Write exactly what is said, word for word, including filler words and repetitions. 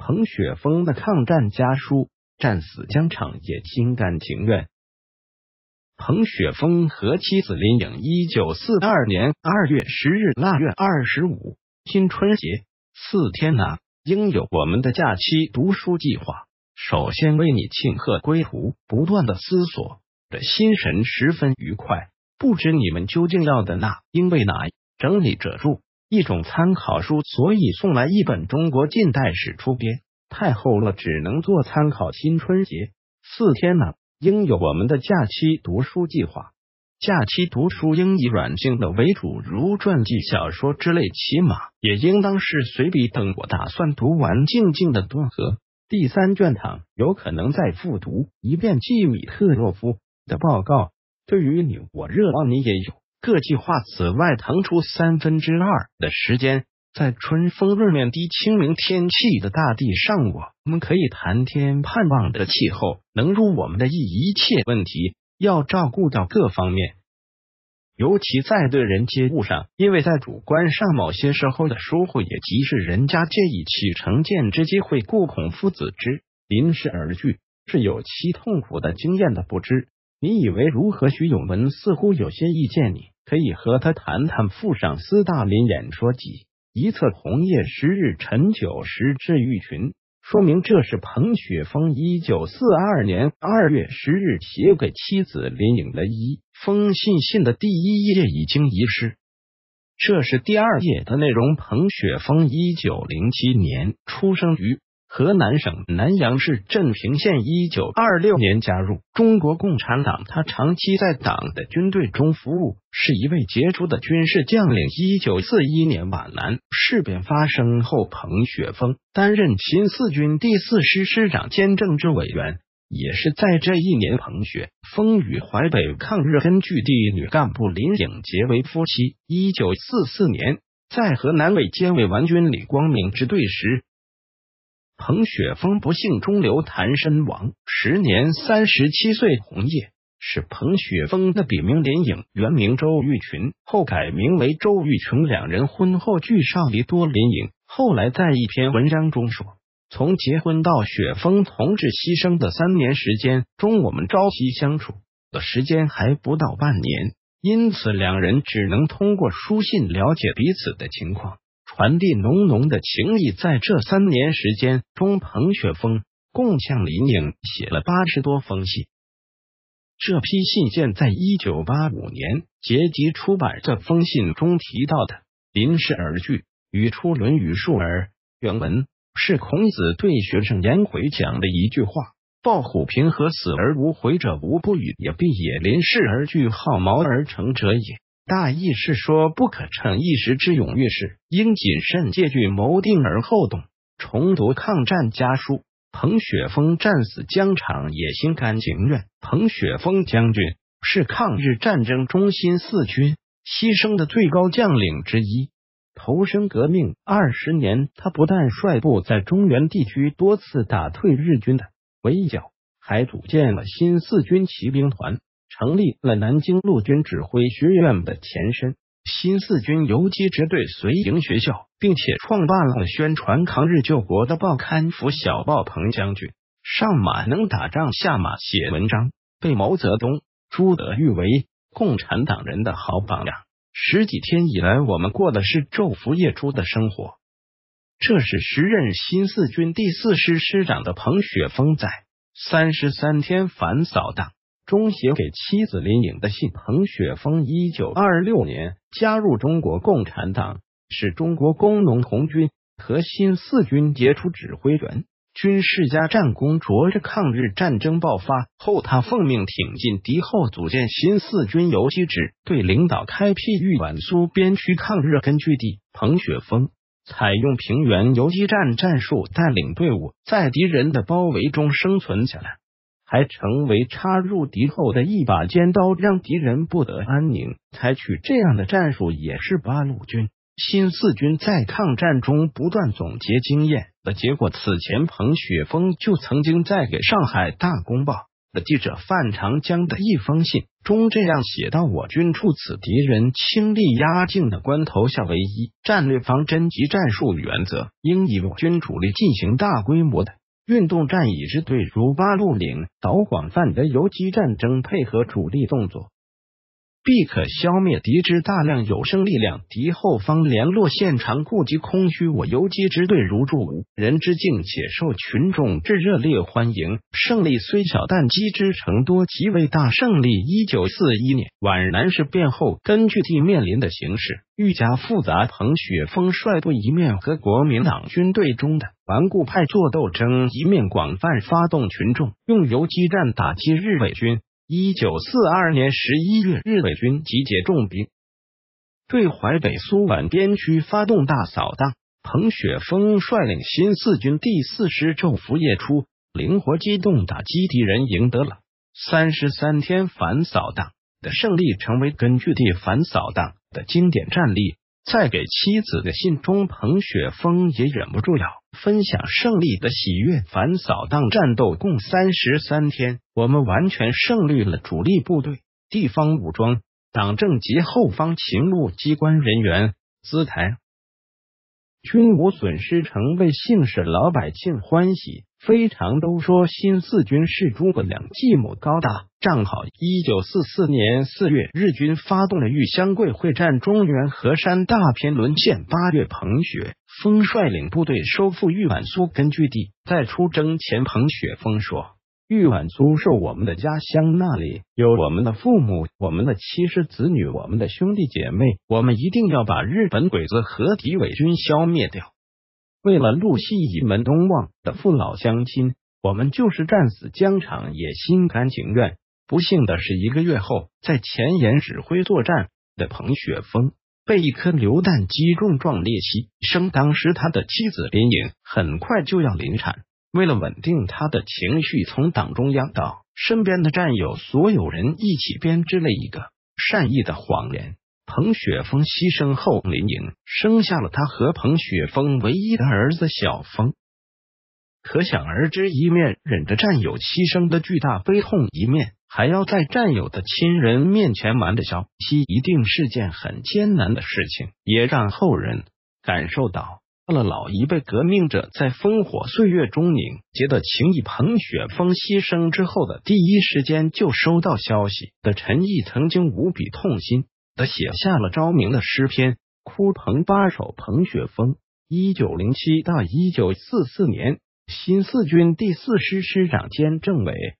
彭雪枫的抗战家书，战死疆场也心甘情愿。彭雪枫和妻子林颖一九四二年二月十日腊月二十五，新春节四天呐，应有我们的假期读书计划。首先为你庆贺归途，不断的思索，这心神十分愉快。不知你们究竟要的那因为哪？整理者注：一种参考书，所以送来一本中国近代史出编，太厚了，只能做参考。新春节四天呢，应有我们的假期读书计划。假期读书应以软性的为主，如传记小说之类，起码也应当是随笔等。我打算读完静静的顿河第三卷堂，有可能再复读一遍季米特洛夫的报告。对于你我热望你也有个计划。此外，腾出三分之二的时间，在春风润面低清明天气的大地上，我们可以谈天，盼望着气候能如我们的意。一切问题要照顾到各方面，尤其在对人接物上，因为在主观上某些时候的疏忽，也即是人家借以启成见之机会，故孔夫子之临事而惧，是有其痛苦的经验的不知。你以为如何？徐永文似乎有些意见，你可以和他谈谈。附上斯大林演说集一册，红叶十日陈九时至玉群，说明这是彭雪枫一九四二年二月十日写给妻子林颖的一封信。信的第一页已经遗失，这是第二页的内容。彭雪枫一九零七年出生于河南省南阳市镇平县，一九二六年加入中国共产党。他长期在党的军队中服务，是一位杰出的军事将领。一九四一年皖南事变发生后，彭雪枫担任新四军第四师师长兼政治委员。也是在这一年，彭雪枫与淮北抗日根据地女干部林颖结为夫妻。一九四四年，在河南卫兼委完军李光明之队时，彭雪枫不幸中流弹身亡，时年三十七岁。红叶是彭雪枫的笔名，林颖原名周玉群，后改名为周玉琼。两人婚后聚少离多。林颖后来在一篇文章中说，从结婚到雪枫同志牺牲的三年时间中，我们朝夕相处的时间还不到半年，因此两人只能通过书信了解彼此的情况，传递浓浓的情谊。在这三年时间中，彭雪枫共向林颖写了八十多封信。这批信件在一九八五年结集出版。这封信中提到的临事而惧，语出《论语述而》，原文是孔子对学生颜回讲的一句话：抱虎平和，死而无悔者无不语也，必也临事而惧，好谋而成者也。大意是说，不可逞一时之勇，遇事应谨慎戒惧，谋定而后动。重读抗战家书，彭雪枫战死疆场也心甘情愿。彭雪枫将军是抗日战争中新四军牺牲的最高将领之一。投身革命二十年，他不但率部在中原地区多次打退日军的围剿，还组建了新四军骑兵团，成立了南京陆军指挥学院的前身新四军游击支队随营学校，并且创办了宣传抗日救国的报刊《拂晓报》。彭将军上马能打仗，下马写文章，被毛泽东、朱德誉为共产党人的好榜样。十几天以来，我们过的是昼伏夜出的生活。这是时任新四军第四师师长的彭雪枫在三十三天反扫荡中写给妻子林颖的信。彭雪枫一九二六年加入中国共产党，是中国工农红军和新四军杰出指挥员，军事家，战功卓着。抗日战争爆发后，他奉命挺进敌后，组建新四军游击支队，领导开辟豫皖苏边区抗日根据地。彭雪枫采用平原游击战战术，带领队伍在敌人的包围中生存下来，还成为插入敌后的一把尖刀，让敌人不得安宁。采取这样的战术也是八路军新四军在抗战中不断总结经验的结果。此前彭雪枫就曾经在给上海大公报的记者范长江的一封信中这样写道：我军处此敌人倾力压境的关头下，唯一战略方针及战术原则，应以我军主力进行大规模的运动战，以支队如八路领导广泛的游击战争，配合主力动作，必可消灭敌之大量有生力量。敌后方联络现场顾及空虚，我游击支队如入无人之境，且受群众之热烈欢迎。胜利虽小，但击之成多，即为大胜利。一九四一年皖南事变后，根据地面临的形势愈加复杂，彭雪枫率部一面和国民党军队中的顽固派作斗争，一面广泛发动群众，用游击战打击日伪军。一九四二年十一月，日伪军集结重兵，对淮北苏皖边区发动大扫荡。彭雪枫率领新四军第四师昼伏夜出，灵活机动打击敌人，赢得了三十三天反扫荡的胜利，成为根据地反扫荡的经典战例。在给妻子的信中，彭雪枫也忍不住要分享胜利的喜悦。反扫荡战斗共三十三天，我们完全胜利了主力部队、地方武装、党政及后方勤务机关人员，资台均无损失，成为姓氏老百姓欢喜。非常都说新四军是诸葛亮继母高大。正好一九四四年四月，日军发动了豫湘桂会战，中原河山大片沦陷。八月，彭雪枫率领部队收复豫皖苏根据地。在出征前，彭雪枫说：豫皖苏是我们的家乡，那里有我们的父母、我们的妻室子女、我们的兄弟姐妹，我们一定要把日本鬼子和敌伪军消灭掉。为了陆系以门东望的父老乡亲，我们就是战死疆场也心甘情愿。不幸的是，一个月后，在前沿指挥作战的彭雪枫被一颗榴弹击中，壮烈牺牲。当时他的妻子林颖很快就要临产，为了稳定他的情绪，从党中央到身边的战友，所有人一起编织了一个善意的谎言。彭雪枫牺牲后，林颖生下了他和彭雪枫唯一的儿子小枫。可想而知，一面忍着战友牺牲的巨大悲痛，一面还要在战友的亲人面前瞒着消息，一定是件很艰难的事情，也让后人感受到了老一辈革命者在烽火岁月中凝结的情谊。彭雪枫牺牲之后的第一时间就收到消息的陈毅曾经无比痛心的写下了昭明的诗篇《哭彭八首》。彭雪枫一九零七到一九四四年新四军第四师师长兼政委。